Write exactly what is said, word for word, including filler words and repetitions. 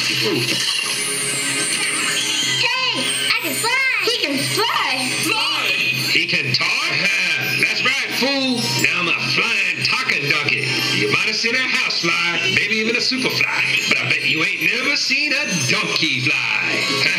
Hey, I can fly. He can fly. Fly! He can talk? That's right, fool. Now I'm a flying talking donkey. You might have seen a housefly, maybe even a superfly, but I bet you ain't never seen a donkey fly.